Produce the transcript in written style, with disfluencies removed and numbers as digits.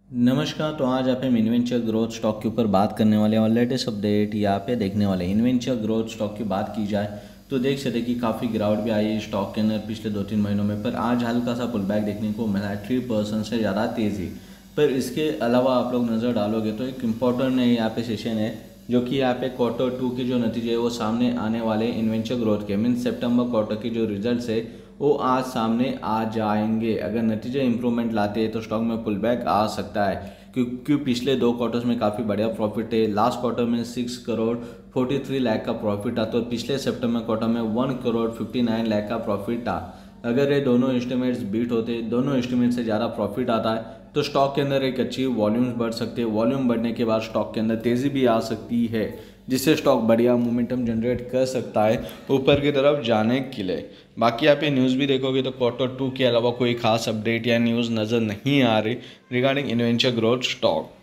नमस्कार। तो आज आप हम इन्वेंचर ग्रोथ स्टॉक के ऊपर बात करने वाले हैं और लेटेस्ट अपडेट यहाँ पे देखने वाले हैं। इन्वेंचर ग्रोथ स्टॉक की बात की जाए तो देख सकते कि काफ़ी गिरावट भी आई है स्टॉक के अंदर पिछले 2-3 महीनों में, पर आज हल्का सा पुल बैक देखने को मिला है, 3% से ज़्यादा तेज़ी। पर इसके अलावा आप लोग नज़र डालोगे तो एक इम्पॉर्टेंट यहाँ पे सेशन है जो कि यहाँ पे Q2 के जो नतीजे है वो सामने आने वाले इन्वेंचर ग्रोथ के मीन्स सितंबर क्वार्टर के जो रिजल्ट्स है वो आज सामने आ जाएंगे। अगर नतीजे इंप्रूवमेंट लाते हैं तो स्टॉक में पुल बैक आ सकता है, क्योंकि पिछले 2 क्वार्टर्स में काफ़ी बढ़िया प्रॉफिट है। लास्ट क्वार्टर में 6 करोड़ 43 लाख का प्रॉफिट था, तो पिछले सितंबर क्वार्टर में 1 करोड़ 59 लाख का प्रॉफिट था। अगर ये दोनों एस्टिमेट्स बीट होते, दोनों एस्टिमेट से ज़्यादा प्रॉफिट आता है तो स्टॉक के अंदर एक अच्छी वॉल्यूम्स बढ़ सकते हैं। वॉल्यूम बढ़ने के बाद स्टॉक के अंदर तेज़ी भी आ सकती है, जिससे स्टॉक बढ़िया मोमेंटम जनरेट कर सकता है ऊपर की तरफ जाने के लिए। बाकी आप ये न्यूज़ भी देखोगे तो Q2 के अलावा कोई खास अपडेट या न्यूज़ नज़र नहीं आ रही रिगार्डिंग इन्वेंचर ग्रोथ स्टॉक।